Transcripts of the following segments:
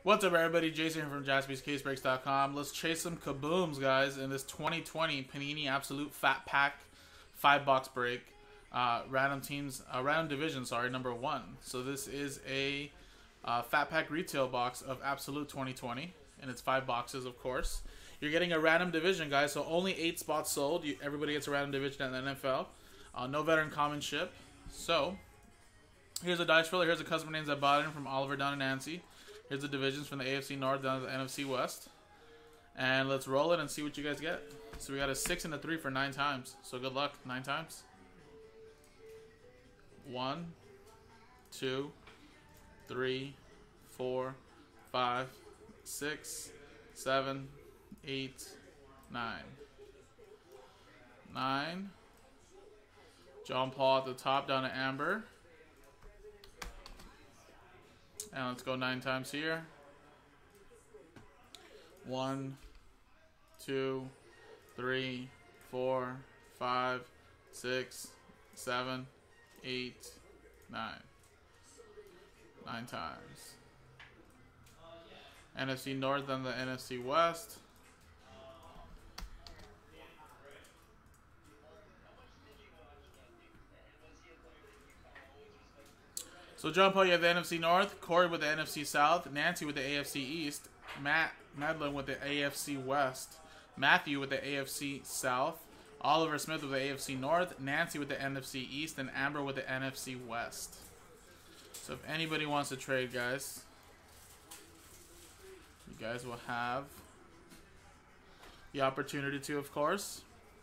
What's up, everybody? Jason here from JaspysCaseBreaks.com. Let's chase some kabooms, guys, in this 2020 Panini Absolute Fat Pack 5-box break. Random division, number 1. So this is a Fat Pack retail box of Absolute 2020, and it's 5 boxes, of course. You're getting a random division, guys, so only 8 spots sold. Everybody gets a random division at the NFL. No veteran common ship. So, here's a dice filler. Here's the customer names I bought in from Oliver down to Nancy. Here's the divisions from the AFC North down to the NFC West. And let's roll it and see what you guys get. So we got a 6 and a 3 for 9 times. So good luck, 9 times. 1, 2, 3, 4, 5, 6, 7, 8, 9. 9. John Paul at the top down to Amber. And let's go 9 times here. 1, 2, 3, 4, 5, 6, 7, 8, 9. 9 times. NFC North and the NFC West. So, John Paul, you have the NFC North, Corey with the NFC South, Nancy with the AFC East, Madeline with the AFC West, Matthew with the AFC South, Oliver Smith with the AFC North, Nancy with the NFC East, and Amber with the NFC West. So, if anybody wants to trade, guys, you guys will have the opportunity to, of course.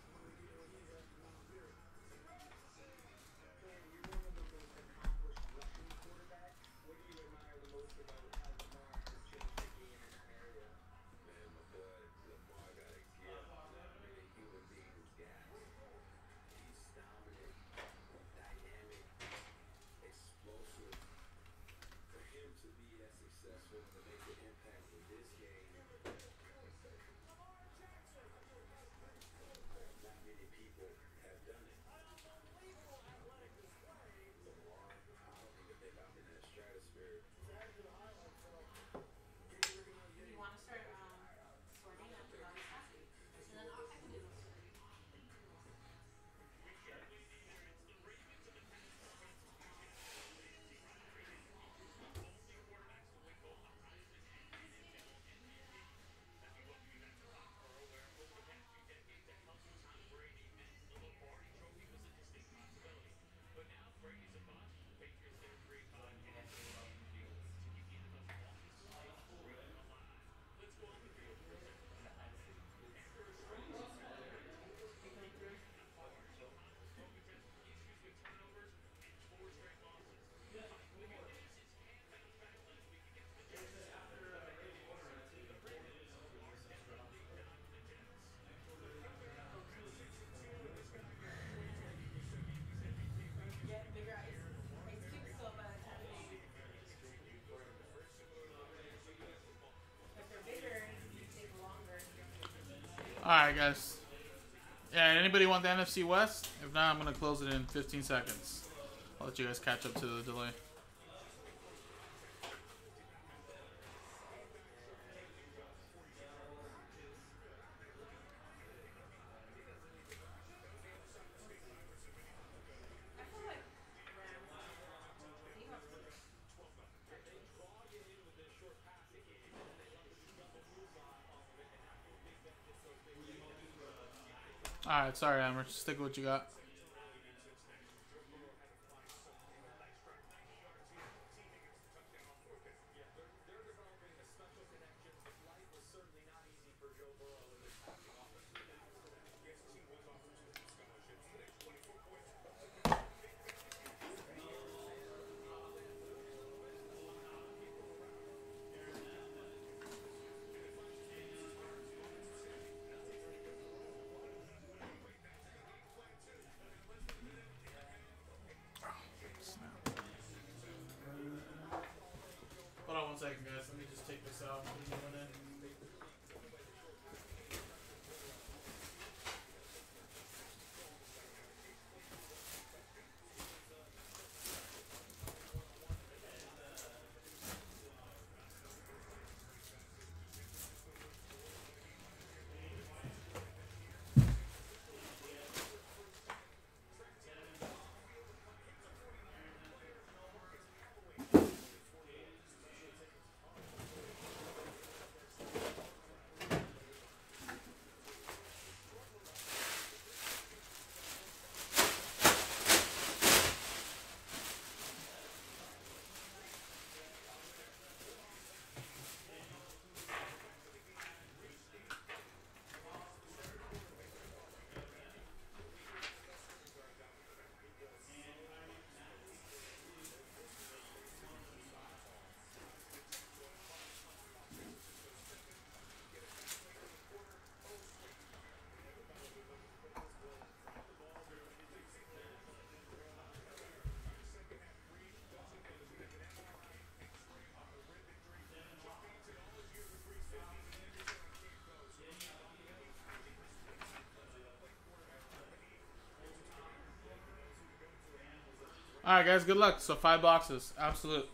Alright, guys. Yeah, anybody want the NFC West? If not, I'm going to close it in 15 seconds. I'll let you guys catch up to the delay. Alright, sorry, Amber. Stick with what you got. Hold on 1 second, guys. Let me just take this out. All right, guys. Good luck. So 5 boxes. Absolute.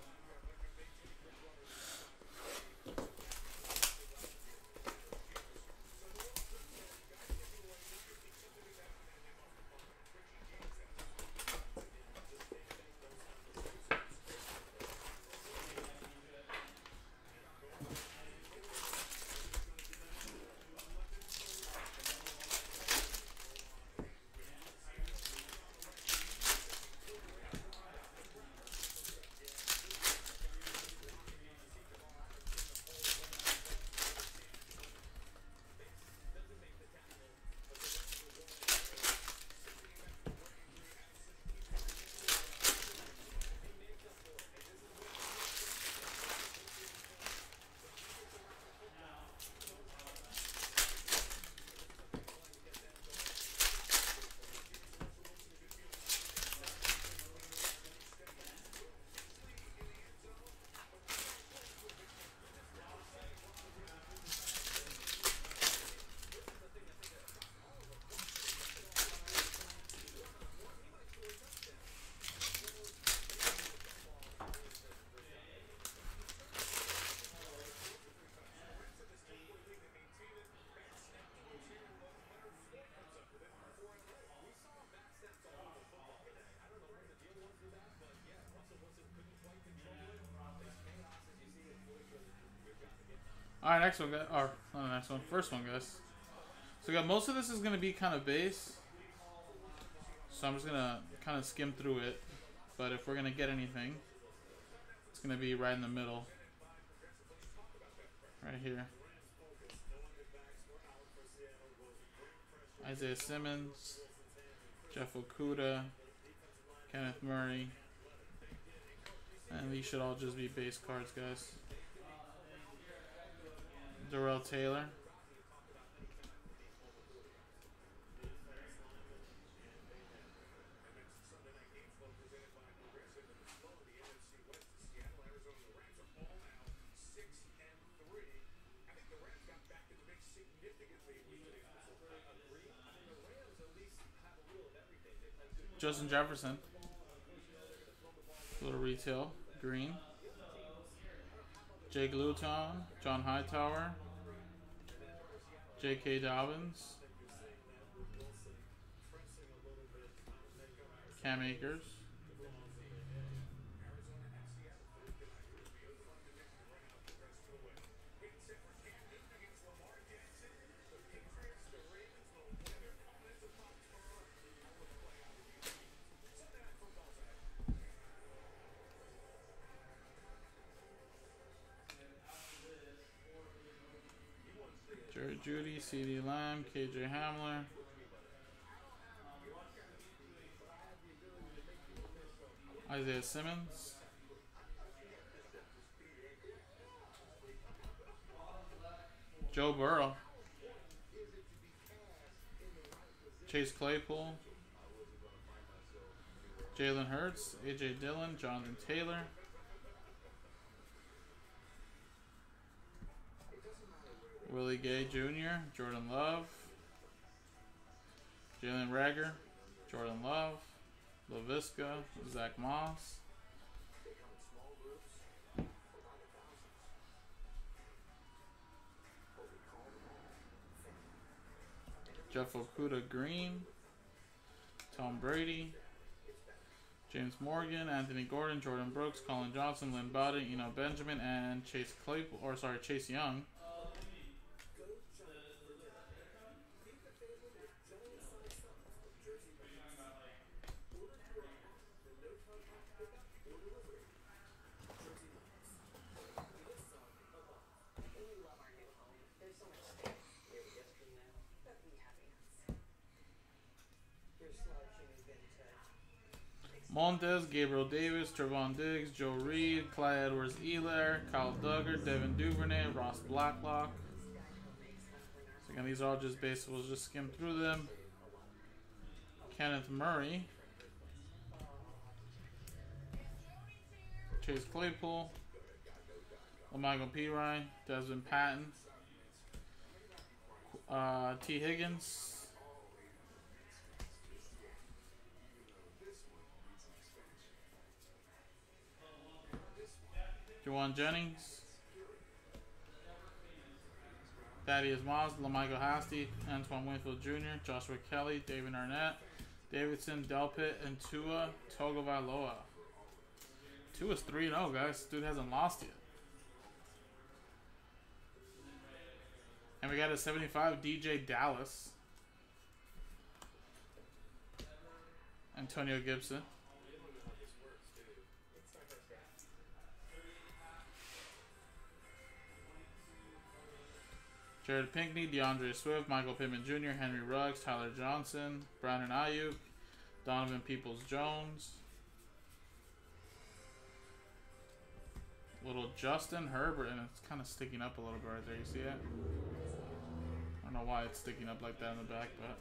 All right, next one, guys. Or not the next one. First one, guys. So, got most of this is gonna be kind of base. So I'm just gonna kind of skim through it. But if we're gonna get anything, it's gonna be right in the middle, right here. Isaiah Simmons, Jeff Okuda, Kenneth Murray, and these should all just be base cards, guys. Darrell Taylor. Justin Jefferson. Little retail. Green. Jake Luton. John Hightower. J.K. Dobbins. Cam Akers. Jerry Jeudy, C.D. Lamb, K.J. Hamler. Isaiah Simmons. Joe Burrow. Chase Claypool. Jalen Hurts, A.J. Dillon, Jonathan Taylor. Willie Gay Jr., Jordan Love. Jalen Rager, Jordan Love. LaVisca, Zach Moss. Jeff Okuda Green. Tom Brady. James Morgan, Anthony Gordon, Jordan Brooks, Colin Johnson, Lynn Bowden, Eno Benjamin, and Chase Young. Montes, Gabriel Davis, Trevon Diggs, Joe Reed, Clyde Edwards-Helaire, Kyle Duggar, Devin Duvernay, Ross Blacklock. So again, these are all just base. We'll just skim through them. Kenneth Murray, Chase Claypool, Lamago Pirine, Desmond Patton, T. Higgins, Juwan Jennings, Thaddeus Moss, LaMichael Hasty, Antoine Winfield Jr., Joshua Kelly, David Arnett, Davidson, Delpit, and Tua Tagovailoa. Tua's 3-0, guys. Dude hasn't lost yet. And we got a 75 DJ Dallas. Antonio Gibson. Jared Pinkney, DeAndre Swift, Michael Pittman Jr., Henry Ruggs, Tyler Johnson, Brandon Ayuk, Donovan Peoples-Jones. Little Justin Herbert, and it's kind of sticking up a little bit right there. You see it? I don't know why it's sticking up like that in the back, but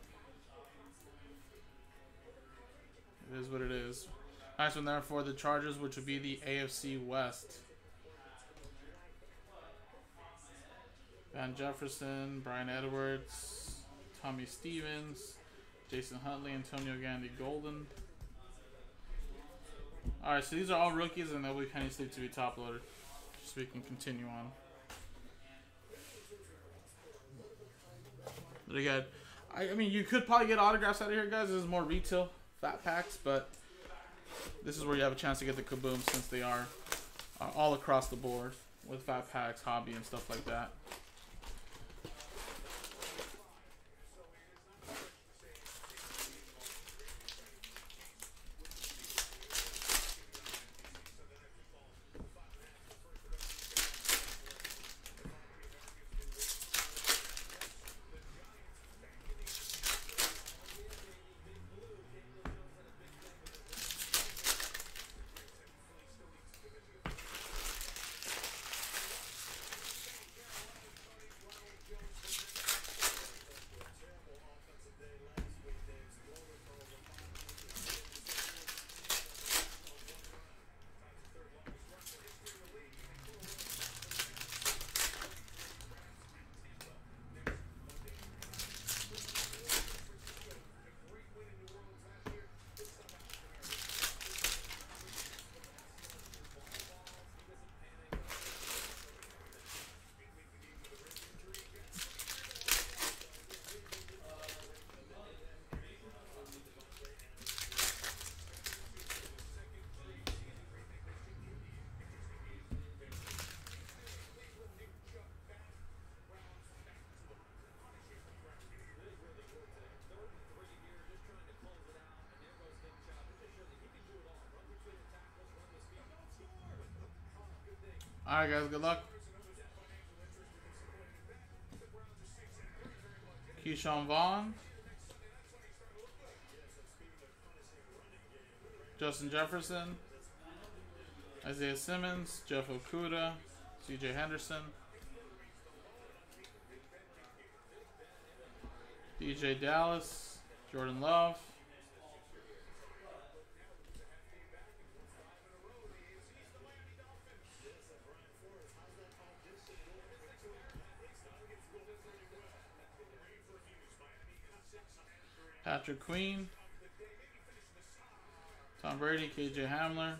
it is what it is. Nice one there for the Chargers, which would be the AFC West. Van Jefferson, Brian Edwards, Tommy Stevens, Jason Huntley, Antonio Gandy Golden. Alright, so these are all rookies, and they'll be penny sleeve to be top loaded. Just so we can continue on. But again, I mean, you could probably get autographs out of here, guys. This is more retail fat packs, but this is where you have a chance to get the kaboom, since they are all across the board with fat packs, hobby, and stuff like that. Alright, guys, good luck. Keyshawn Vaughn, Justin Jefferson, Isaiah Simmons, Jeff Okuda, CJ Henderson, DJ Dallas, Jordan Love, Patrick Queen, Tom Brady, KJ Hamler,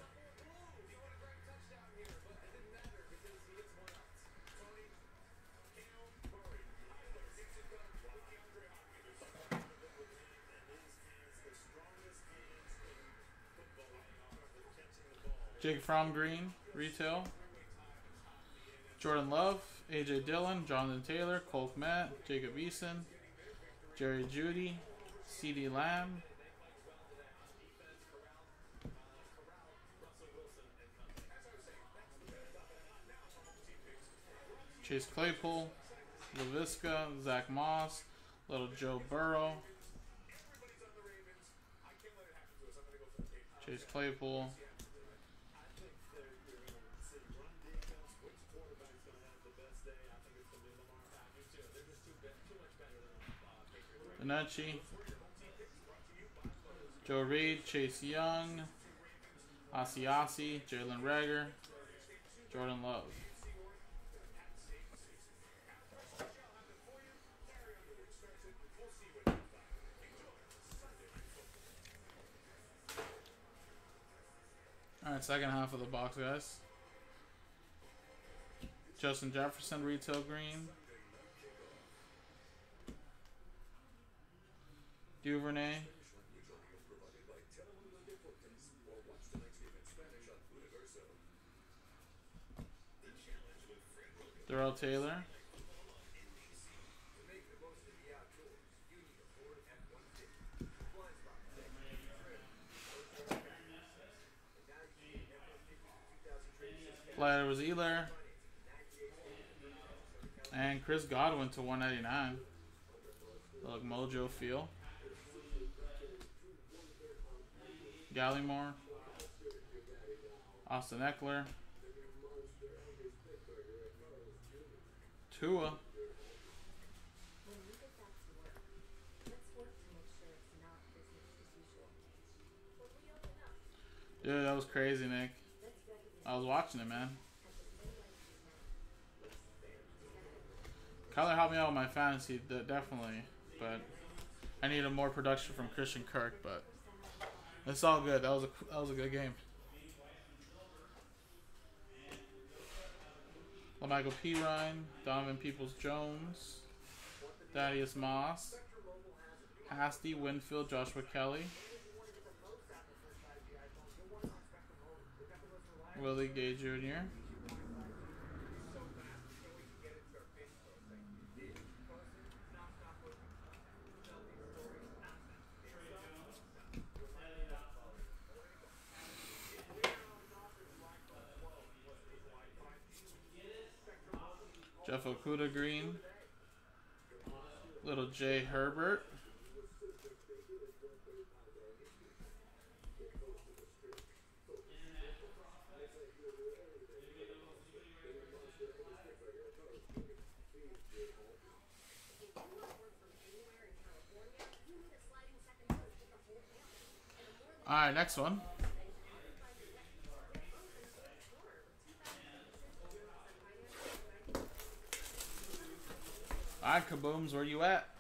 Jake Fromm Green, retail, Jordan Love, AJ Dillon, Jonathan Taylor, Colt Matt, Jacob Eason, Jerry Jeudy, CeeDee Lamb, Chase Claypool, LaVisca, Zach Moss, Little Joe Burrow, Chase Claypool, Benucci, Joe Reed, Chase Young, Asiasi, Jalen Reagor, Jordan Love. Alright, second half of the box, guys. Justin Jefferson retail green. Duvernay. Darrell Taylor. Flyer was Ealer. And Chris Godwin to 199. Look, Mojo feel. Gallimore. Austin Eckler. Tua. Dude, that was crazy, Nick. I was watching it, man. Kyler helped me out with my fantasy, definitely. But I needed more production from Christian Kirk, but it's all good. That was a good game. LaMichael Pirine, Donovan Peoples-Jones, Thaddeus Moss, Hasty, Winfield, Joshua Kelly, Willie Gay Jr., Jeff Okuda green, Little J Herbert, Alright, next one. Alright, Kabooms, where you at?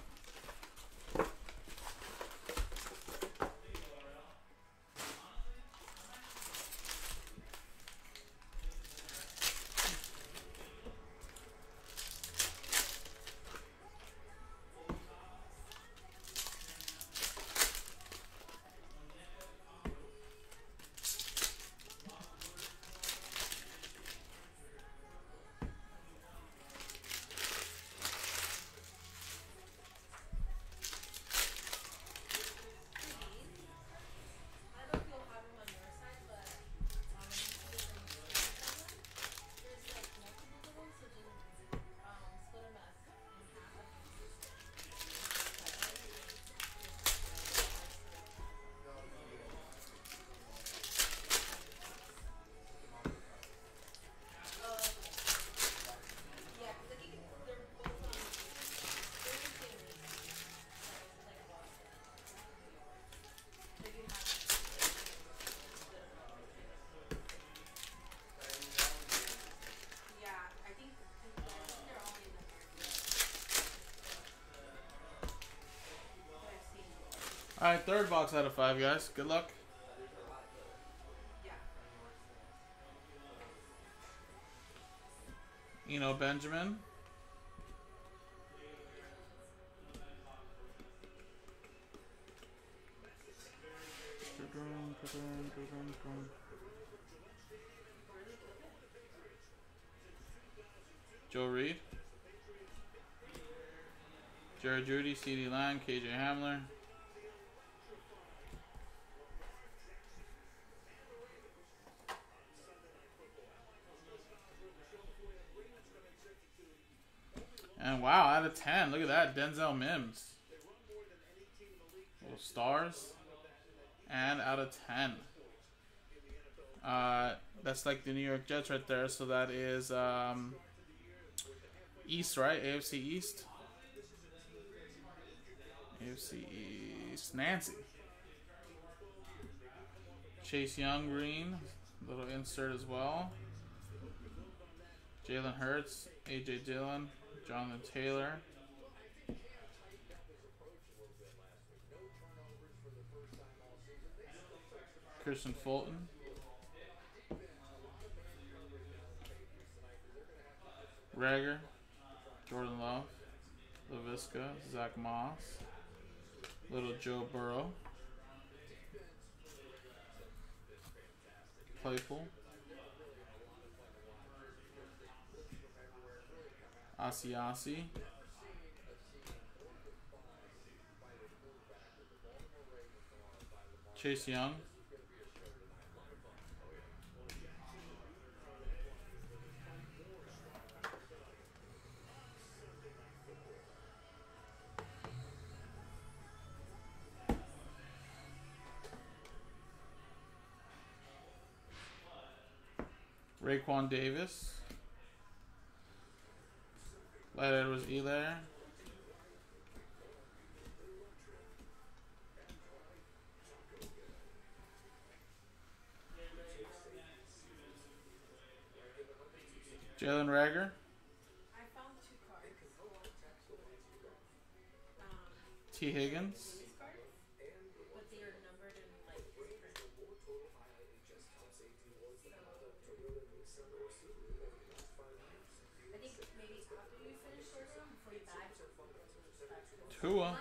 Alright, third box out of 5, guys. Good luck. Benjamin. Joe Reed. Jared Judy, CeeDee Lamb, KJ Hamler. And wow, out of 10. Look at that. Denzel Mims. Little stars. And out of 10. That's like the New York Jets right there. So that is East, right? AFC East. AFC East. Nancy. Chase Young green. Little insert as well. Jalen Hurts. AJ Dillon. Jonathan Taylor. Christian Fulton. Rager, Jordan Love, LaVisca, Zach Moss, Little Joe Burrow, Claypool, Asiasi, Chase Young, Raekwon Davis, Light Edwards Elair, Jalen Rager, T. Higgins, Tua,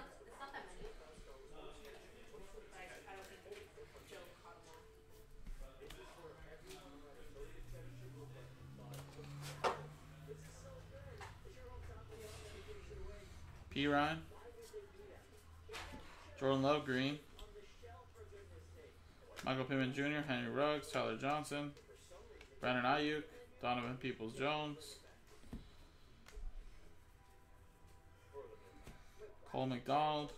P. Ryan, Jordan Love Green, Michael Pittman Jr., Henry Ruggs, Tyler Johnson, Brandon Ayuk, Donovan Peoples-Jones, Cole McDonald,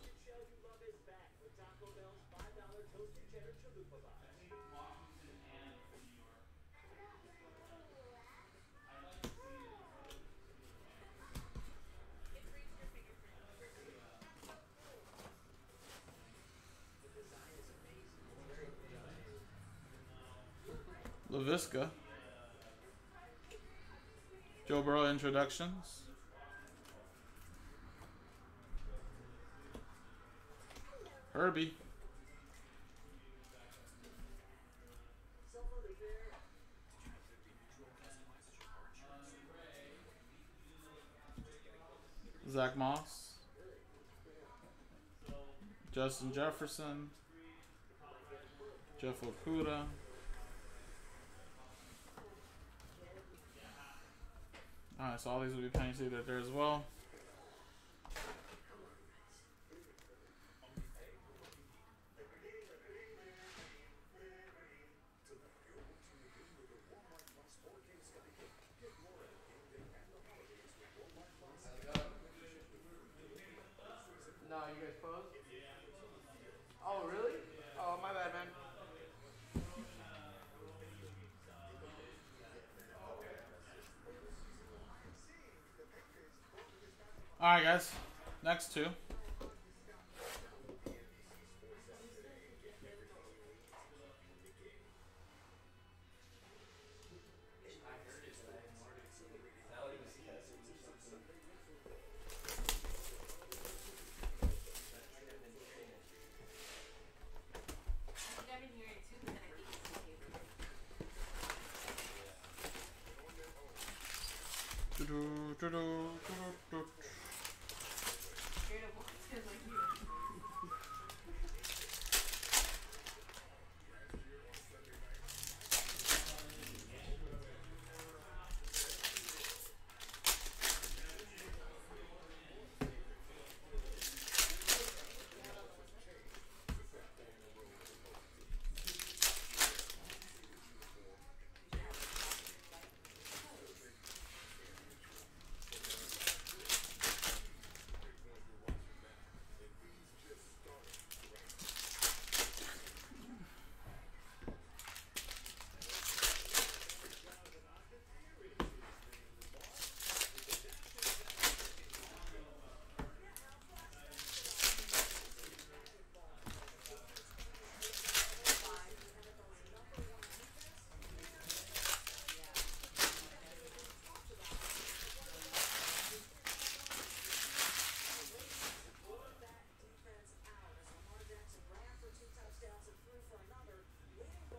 LaVisca, Joe Burrow introductions, Herbie, Zach Moss, Justin Jefferson, Jeff Okuda, alright, so all these will be penny seated there as well. No, you guys closed? Oh, really? Oh, my bad, man. Alright, guys. Next two.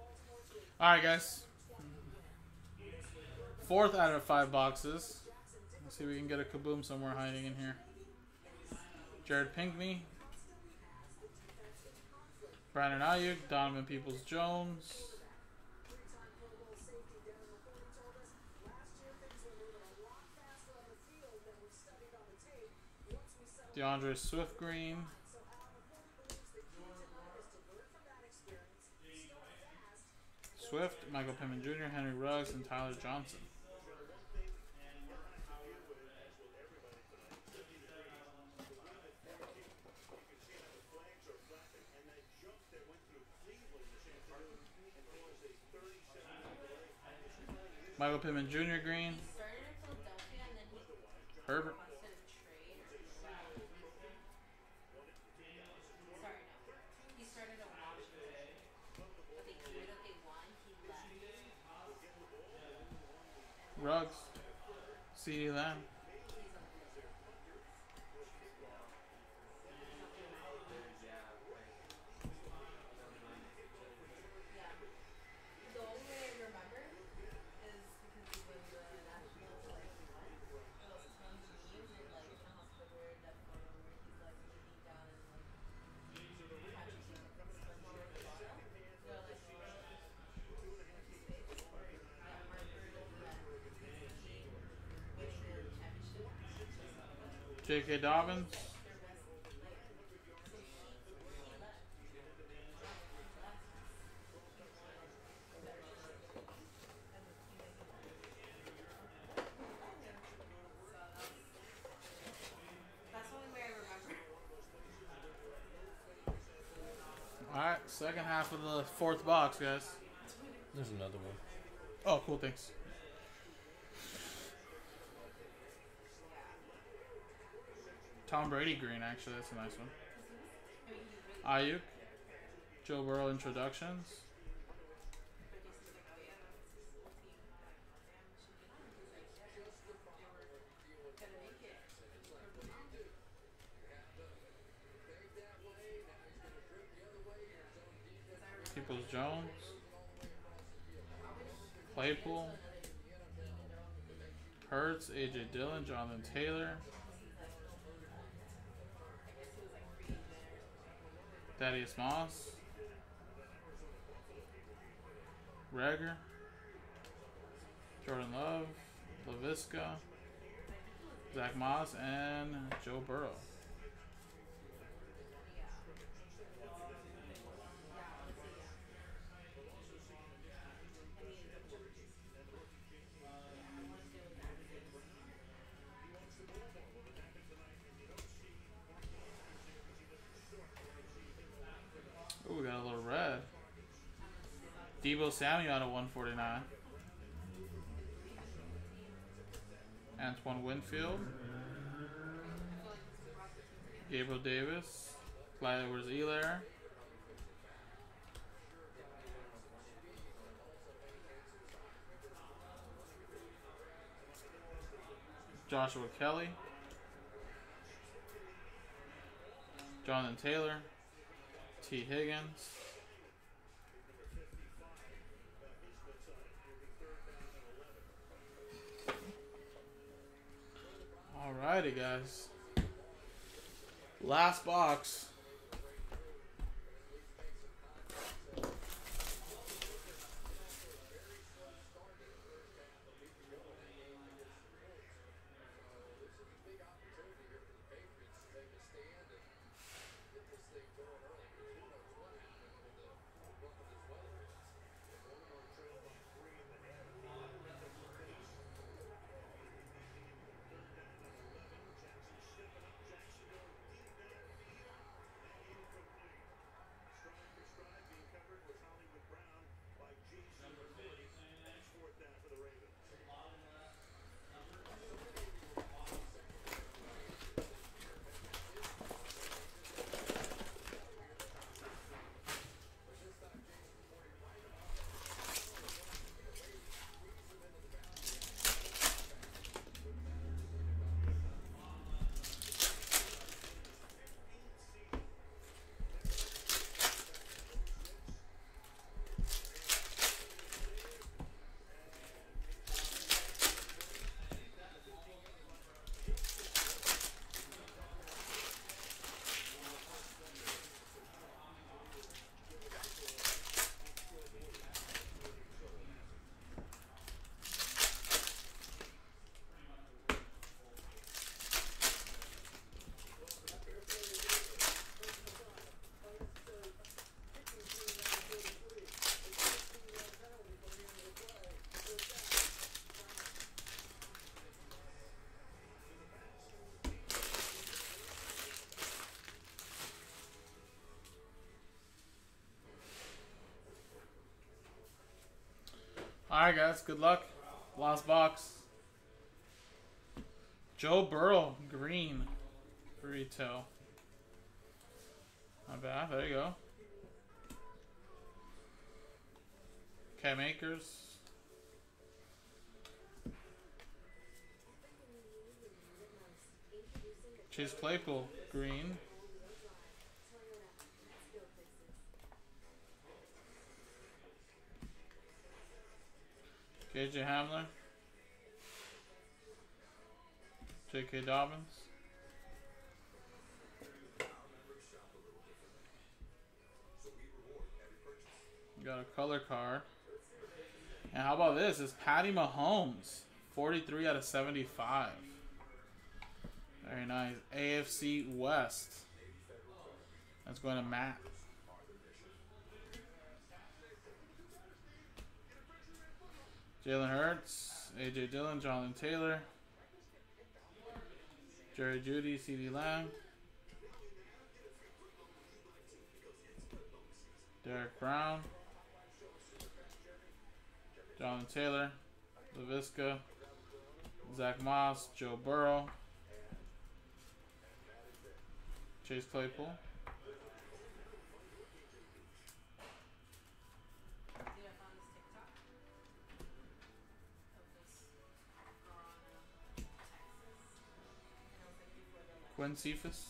Alright, guys. Fourth out of 5 boxes. Let's see if we can get a Kaboom somewhere hiding in here. Jared Pinkney. Brandon Ayuk. Donovan Peoples-Jones. DeAndre Swift green. Swift, Michael Pittman Jr., Henry Ruggs, and Tyler Johnson. Michael Pittman Jr. green. Herbert. Ruggs. CeeDee Lamb. J.K. Dobbins. Alright, second half of the fourth box, guys. There's another one. Oh, cool, thanks. Tom Brady green, actually, that's a nice one. Ayuk. Joe Burrow introductions. Peoples-Jones. Claypool. Hurts, A.J. Dillon, Jonathan Taylor. Thaddeus Moss. Rager. Jordan Love. LaVisca. Zach Moss, and Joe Burrow. Oh, we got a little red. Deebo Samuel out of 149. Antoine Winfield. Gabriel Davis. Clyde Edwards-Helaire. Joshua Kelly. Jonathan Taylor. T. Higgins. Alrighty, guys. Last box. Alright, guys. Good luck. Last box. Joe Burrow, green. Retail. Not bad. There you go. Okay, makers. Chase Claypool, green. KJ Hamler. J.K. Dobbins. Got a color card. And how about this? It's Patty Mahomes. 43 out of 75. Very nice. AFC West. That's going to Matt. Jalen Hurts, A.J. Dillon, Jonathan Taylor, Jerry Jeudy, C.D. Lamb, Derek Brown, Jonathan Taylor, LaVisca, Zach Moss, Joe Burrow, Chase Claypool. Quinn Cephas.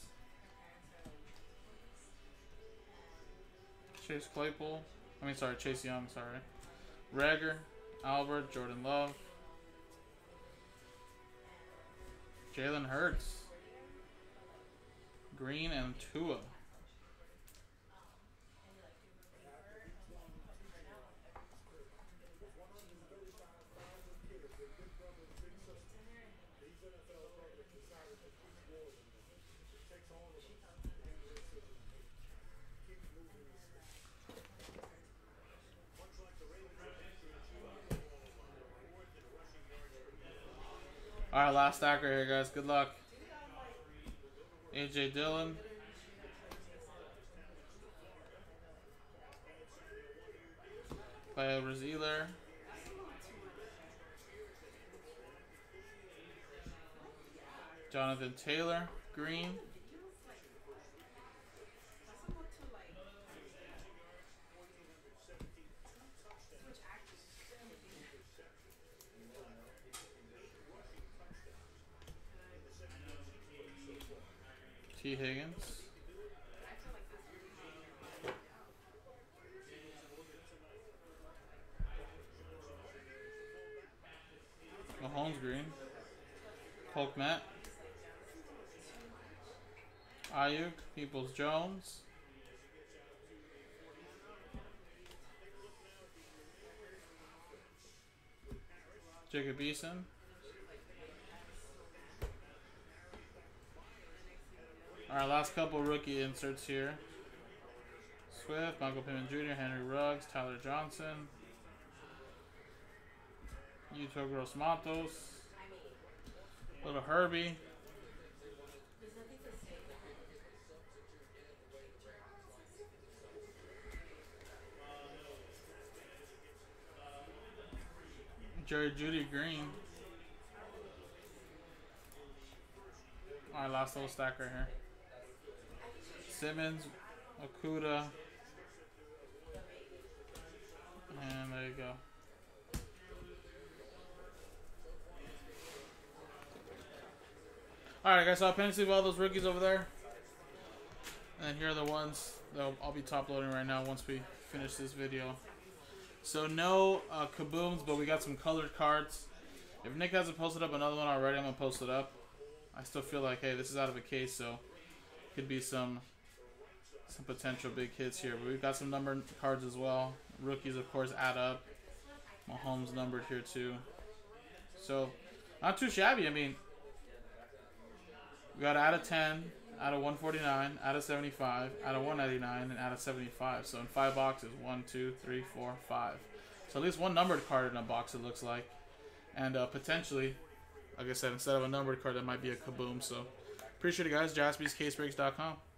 Chase Claypool. Chase Young, sorry. Rager, Albert, Jordan Love. Jalen Hurts. Green and Tua. Alright, last stack right here, guys. Good luck. A.J. Dillon. Kyle Razieler. Jonathan Taylor. Green. T. Higgins. Mahomes green. Polk Matt. Ayuk. Peoples Jones. Jacob Eason. Alright, last couple rookie inserts here. Swift, Michael Pittman Jr., Henry Ruggs, Tyler Johnson, Yuto Gross Matos, Little Herbie, Jerry Jeudy green. Alright, last little stack right here. Simmons, Okuda, and there you go. Alright guys, so I'll pen sleeve all those rookies over there. And here are the ones that I'll be top loading right now once we finish this video. So no kabooms, but we got some colored cards. If Nick hasn't posted up another one already, I'm going to post it up. I still feel like, hey, this is out of a case, so could be some potential big hits here. But we've got some numbered cards as well. Rookies, of course, add up. Mahomes numbered here too. So not too shabby. I mean, we got out of 10, out of 149, out of 75, out of 199, and out of 75. So in 5 boxes, 1, 2, 3, 4, 5. So at least one numbered card in a box, it looks like. And potentially, like I said, instead of a numbered card, that might be a kaboom. So appreciate it, guys. JaspysCaseBreaks.com.